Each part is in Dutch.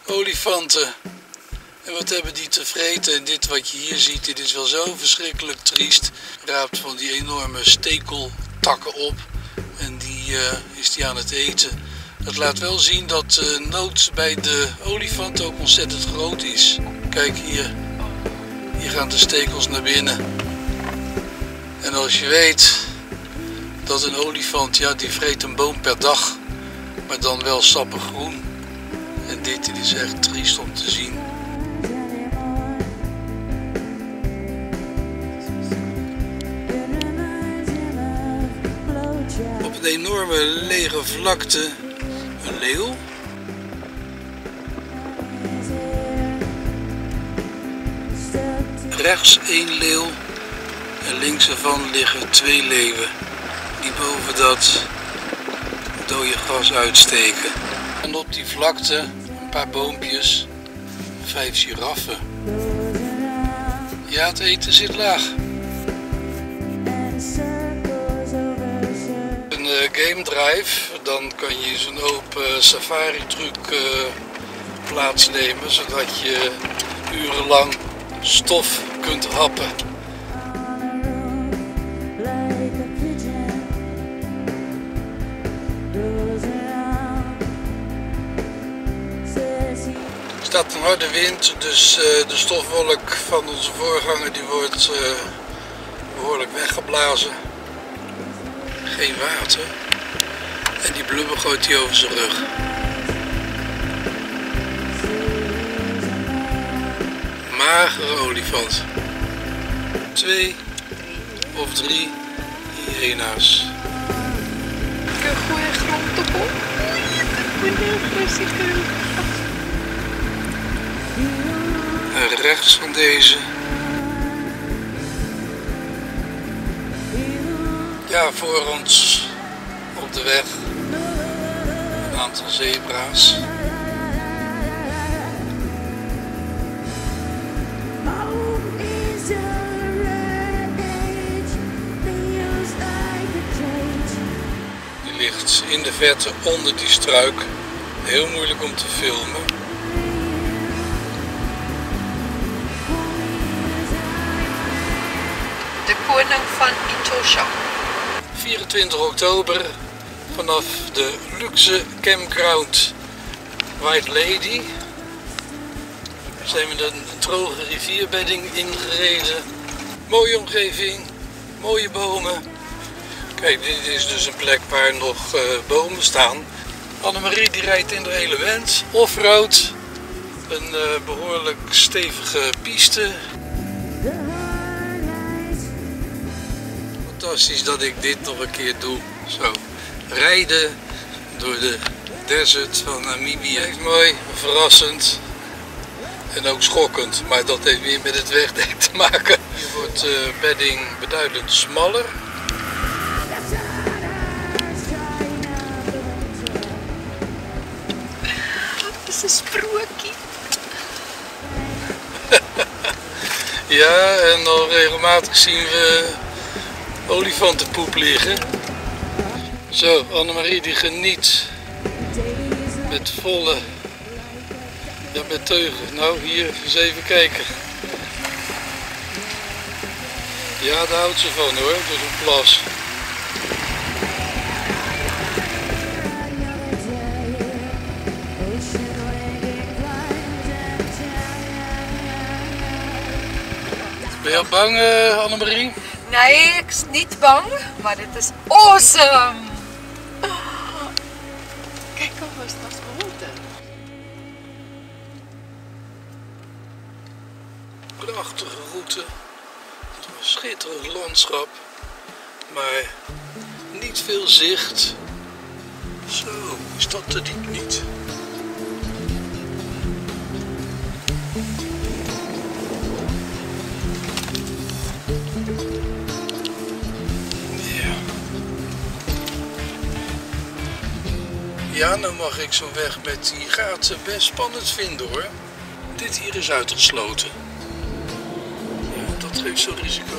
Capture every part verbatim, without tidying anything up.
Olifanten. En wat hebben die te vreten? En dit wat je hier ziet, dit is wel zo verschrikkelijk triest. Raapt van die enorme stekeltakken op. En die uh, is die aan het eten. Dat laat wel zien dat de nood bij de olifant ook ontzettend groot is. Kijk hier. Hier gaan de stekels naar binnen. En als je weet dat een olifant, ja, die vreet een boom per dag. Maar dan wel sappig groen. En dit, dit is echt triest om te zien. Op een enorme lege vlakte een leeuw. Rechts één leeuw en links ervan liggen twee leeuwen die boven dat dode gras uitsteken. En op die vlakte een paar boompjes, vijf giraffen. Ja, het eten zit laag. Een uh, game drive, dan kan je zo'n open safari truc uh, plaatsnemen, zodat je urenlang stof kunt happen. Er staat een harde wind, dus uh, de stofwolk van onze voorganger die wordt uh, behoorlijk weggeblazen. Geen water. En die blubber gooit hij over zijn rug. Magere olifant. Twee of drie hyena's. Een goede grond op. En rechts van deze. Ja, voor ons op de weg een aantal zebra's. Die ligt in de verte onder die struik. Heel moeilijk om te filmen. De koning van Etosha. vierentwintig oktober vanaf de luxe campground White Lady zijn we de droge rivierbedding ingereden. Mooie omgeving, mooie bomen. Kijk, dit is dus een plek waar nog uh, bomen staan. Annemarie die rijdt in de element, offroad, een uh, behoorlijk stevige piste. Fantastisch dat ik dit nog een keer doe. Zo, rijden door de desert van Namibië. Echt mooi, verrassend en ook schokkend. Maar dat heeft weer met het wegdek te maken. Hier wordt de bedding beduidend smaller. Dat is een sprookje. Ja, en al regelmatig zien we olifantenpoep liggen. Zo, Annemarie die geniet met volle, ja, met teugen. Nou, hier eens even kijken. Ja, daar houdt ze van hoor, door zo'n plas. Ben je al bang, uh, Annemarie? Nee, ik ben niet bang, maar dit is awesome! Kijk, kom eens naar het gehoorde. Prachtige route, een schitterend landschap, maar niet veel zicht. Zo, is dat te diep niet? Ja, nou mag ik zo'n weg met die gaten best spannend vinden hoor. Dit hier is uitgesloten. Ja, dat geeft zo'n risico.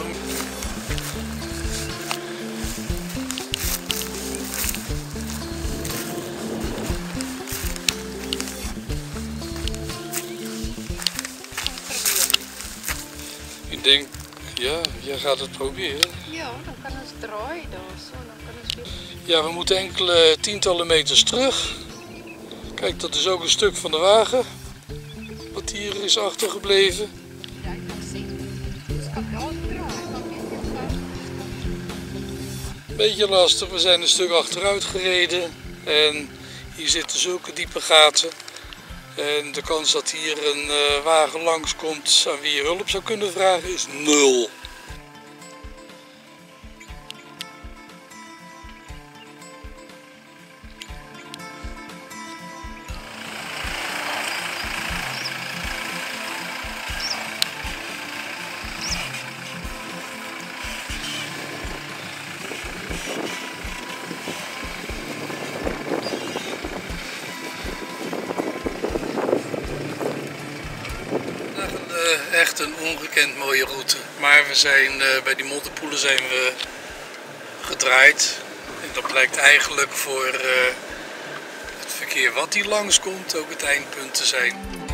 denk, ja, jij gaat het proberen. Ja, dan kan ons draaien daar zo. Dan kan ons weer... Ja, we moeten enkele tientallen meters terug. Kijk, dat is ook een stuk van de wagen. Wat hier is achtergebleven. Ja, ik kan zien. Dus kan wel draaien. Kan weer Beetje lastig, we zijn een stuk achteruit gereden. En hier zitten zulke diepe gaten. En de kans dat hier een uh, wagen langskomt aan wie je hulp zou kunnen vragen is nul. Echt een ongekend mooie route. Maar we zijn, uh, bij die modderpoelen zijn we gedraaid. En dat blijkt eigenlijk voor uh, het verkeer wat hier langskomt ook het eindpunt te zijn.